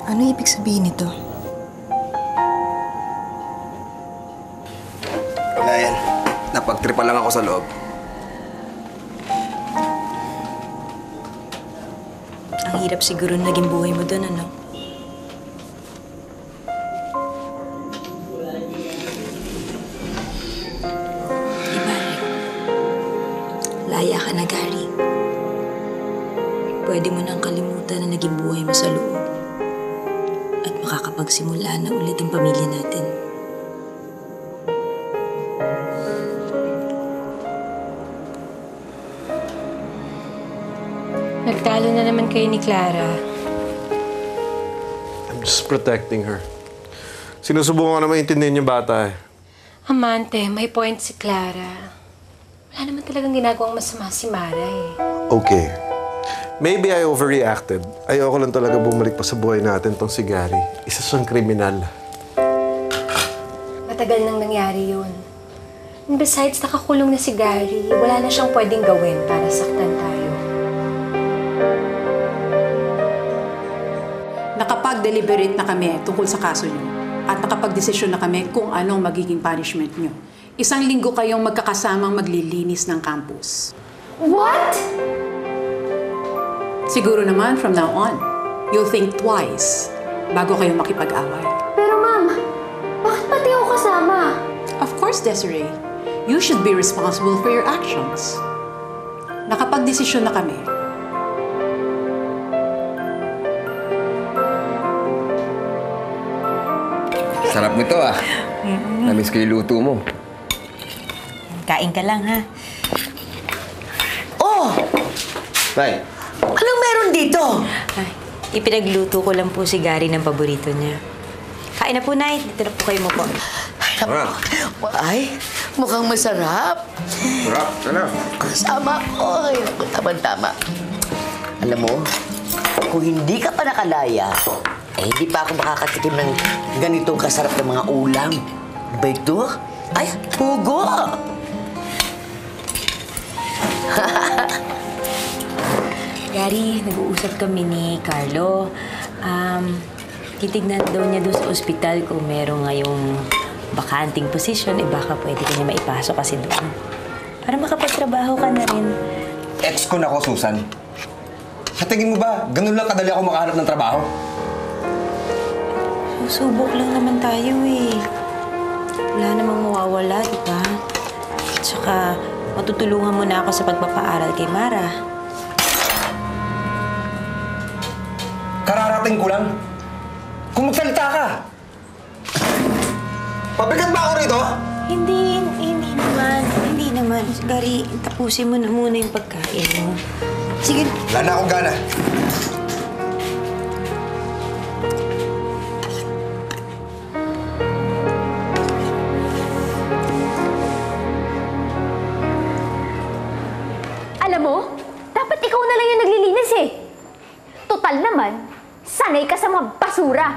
Ano ibig sabihin nito? Wala yan. Napagtripa lang ako sa loob. Ang hirap siguro naging buhay mo doon, ano? Di ba, Rick? Laya ka na, Gary. Pwede mo nang kalimutan na naging buhay mo sa loob. At makakapagsimula na ulit ang pamilya natin. Nagtalo na naman kayo ni Clara. I'm just protecting her. Sinusubukan ko na maintindihan yung bata eh. Amante, may point si Clara. Wala naman talagang ginagawang masama si Mara eh. Okay. Maybe I overreacted. Ayoko lang talaga bumalik pa sa buhay natin tong si Gary. Isa siyang kriminal. Matagal nang nangyari yun. And besides, nakakulong na si Gary. Wala na siyang pwedeng gawin para saktan tayo. Nakapag-deliberate na kami tungkol sa kaso niyo at nakapag-desisyon na kami kung anong magiging punishment niyo. 1 linggo kayong magkakasamang maglilinis ng campus. What? Siguro naman from now on, you'll think twice bago kayo makipag-away. Pero ma'am, bakit pati ako kasama? Of course, Desiree, you should be responsible for your actions. Nakapag-desisyon na kami. Sarap nito ah. Namiss ko yung luto mo. Kain ka lang, ha? Oh! Tay. Anong meron dito? Ay, ipinagluto ko lang po si Gary ng paborito niya. Kain na po, Nay. Dito na po kayo mo po. Ay, mukhang masarap. Sarap. Sana. Kasama ko. Ay, naku, tama-tama. Alam mo, kung hindi ka pa nakalaya, hindi pa ako makakatikim ng ganitong kasarap ng mga ulam. Ba ito? Ay, pugo! Gary, nag-uusap kami ni Carlo. Titignan daw niya doon sa ospital kung meron ngayong bakanting posisyon, baka pwede ka niya maipasok kasi doon. Para makapagtrabaho ka na rin. Ex ko na ko, Susan. Sa tingin mo ba, ganun lang kadali ako makahanap ng trabaho? Susubok lang naman tayo eh. Wala namang mawawala, di ba? At saka, matutulungan mo na ako sa pagpapaaral kay Mara. Kararating ko lang. Kung magsalita ka. Pabigat ba ako rito? Hindi naman. Gary, tapusin mo na muna yung pagkain mo. Sige. Wala na akong gana. Alam mo, dapat ikaw na lang yung naglilinis eh. Total naman, sanay ka sa mga basura.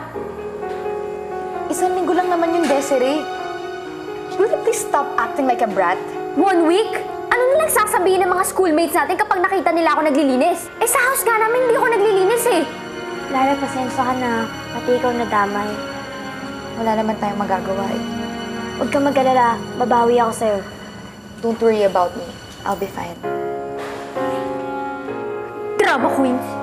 1 linggo lang naman yung Desiree. Will you please stop acting like a brat? 1 week? Ano nilang sasabihin ng mga schoolmates natin kapag nakita nila ako naglilinis? Eh sa house nga namin hindi ako naglilinis eh. Clara, pasensya ka na. Pati ikaw nadamay. Wala naman tayong magagawa eh. Huwag kang mag-alala. Babawi ako sa'yo. Don't worry about me. I'll be fine. Drama queen.